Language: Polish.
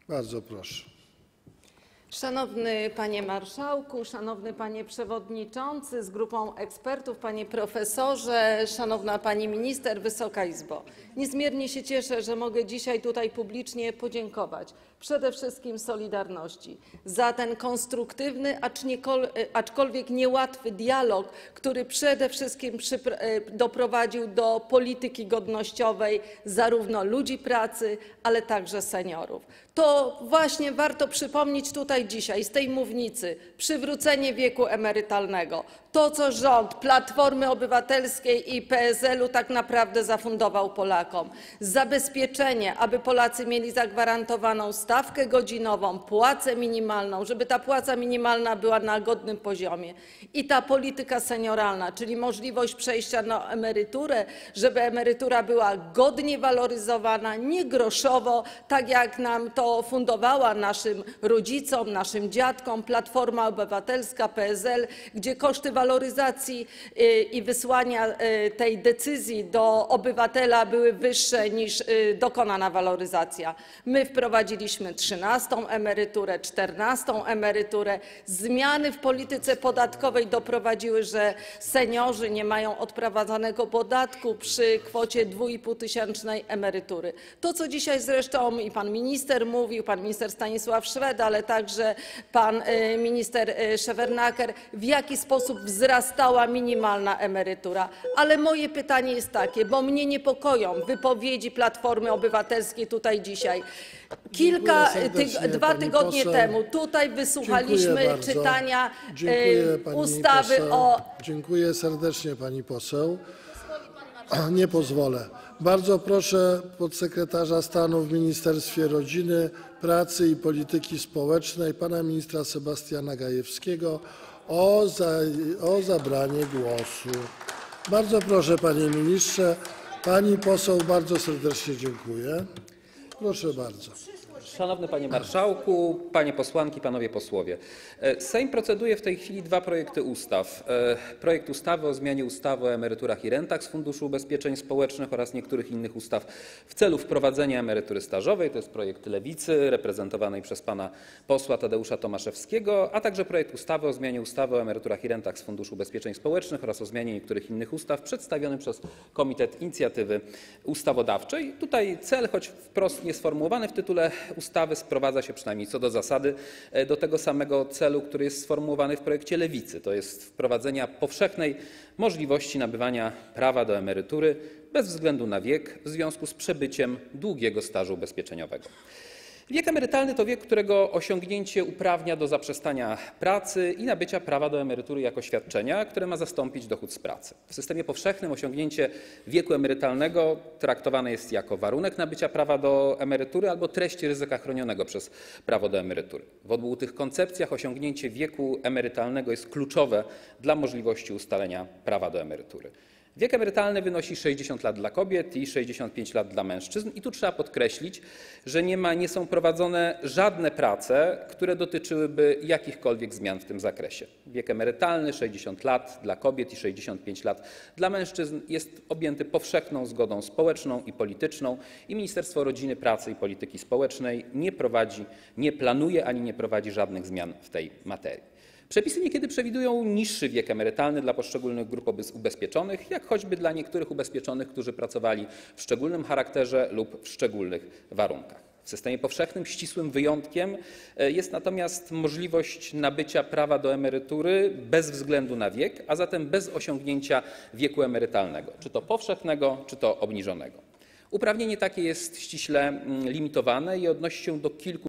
Bardzo proszę. Szanowny Panie Marszałku, Szanowny Panie Przewodniczący z grupą ekspertów, Panie Profesorze, Szanowna Pani Minister, Wysoka Izbo. Niezmiernie się cieszę, że mogę dzisiaj tutaj publicznie podziękować przede wszystkim Solidarności za ten konstruktywny, aczkolwiek niełatwy dialog, który przede wszystkim doprowadził do polityki godnościowej zarówno ludzi pracy, ale także seniorów. To właśnie warto przypomnieć tutaj dzisiaj z tej mównicy przywrócenie wieku emerytalnego. To, co rząd Platformy Obywatelskiej i PSL-u tak naprawdę zafundował Polakom. Zabezpieczenie, aby Polacy mieli zagwarantowaną stawkę godzinową, płacę minimalną, żeby ta płaca minimalna była na godnym poziomie. I ta polityka senioralna, czyli możliwość przejścia na emeryturę, żeby emerytura była godnie waloryzowana, nie groszowo, tak jak nam to fundowała naszym rodzicom, naszym dziadkom Platforma Obywatelska, PSL, gdzie koszty waloryzacji i wysłania tej decyzji do obywatela były wyższe niż dokonana waloryzacja. My wprowadziliśmy 13. emeryturę, 14. emeryturę. Zmiany w polityce podatkowej doprowadziły, że seniorzy nie mają odprowadzanego podatku przy kwocie 2500 emerytury. To, co dzisiaj zresztą i pan minister mówił, pan minister Stanisław Szwed, ale także pan minister Szefernaker, w jaki sposób wzrastała minimalna emerytura. Ale moje pytanie jest takie, bo mnie niepokoją wypowiedzi Platformy Obywatelskiej tutaj dzisiaj. Dwa tygodnie temu tutaj wysłuchaliśmy czytania ustawy o... Dziękuję serdecznie pani poseł. Nie pozwolę. Bardzo proszę podsekretarza stanu w Ministerstwie Rodziny, Pracy i Polityki Społecznej pana ministra Sebastiana Gajewskiego o zabranie głosu. Bardzo proszę, panie ministrze. Pani poseł, bardzo serdecznie dziękuję. Proszę bardzo. Szanowny Panie Marszałku, Panie Posłanki, Panowie Posłowie. Sejm proceduje w tej chwili dwa projekty ustaw. Projekt ustawy o zmianie ustawy o emeryturach i rentach z Funduszu Ubezpieczeń Społecznych oraz niektórych innych ustaw w celu wprowadzenia emerytury stażowej. To jest projekt Lewicy reprezentowanej przez pana posła Tadeusza Tomaszewskiego, a także projekt ustawy o zmianie ustawy o emeryturach i rentach z Funduszu Ubezpieczeń Społecznych oraz o zmianie niektórych innych ustaw przedstawiony przez Komitet Inicjatywy Ustawodawczej. Tutaj cel, choć wprost niesformułowany w tytule ustawy, sprowadza się przynajmniej co do zasady do tego samego celu, który jest sformułowany w projekcie Lewicy, to jest wprowadzenia powszechnej możliwości nabywania prawa do emerytury bez względu na wiek w związku z przebyciem długiego stażu ubezpieczeniowego. Wiek emerytalny to wiek, którego osiągnięcie uprawnia do zaprzestania pracy i nabycia prawa do emerytury jako świadczenia, które ma zastąpić dochód z pracy. W systemie powszechnym osiągnięcie wieku emerytalnego traktowane jest jako warunek nabycia prawa do emerytury albo treść ryzyka chronionego przez prawo do emerytury. W obu tych koncepcjach osiągnięcie wieku emerytalnego jest kluczowe dla możliwości ustalenia prawa do emerytury. Wiek emerytalny wynosi 60 lat dla kobiet i 65 lat dla mężczyzn. I tu trzeba podkreślić, że nie są prowadzone żadne prace, które dotyczyłyby jakichkolwiek zmian w tym zakresie. Wiek emerytalny 60 lat dla kobiet i 65 lat dla mężczyzn jest objęty powszechną zgodą społeczną i polityczną i Ministerstwo Rodziny, Pracy i Polityki Społecznej nie planuje ani nie prowadzi żadnych zmian w tej materii. Przepisy niekiedy przewidują niższy wiek emerytalny dla poszczególnych grup ubezpieczonych, jak choćby dla niektórych ubezpieczonych, którzy pracowali w szczególnym charakterze lub w szczególnych warunkach. W systemie powszechnym ścisłym wyjątkiem jest natomiast możliwość nabycia prawa do emerytury bez względu na wiek, a zatem bez osiągnięcia wieku emerytalnego, czy to powszechnego, czy to obniżonego. Uprawnienie takie jest ściśle limitowane i odnosi się do kilku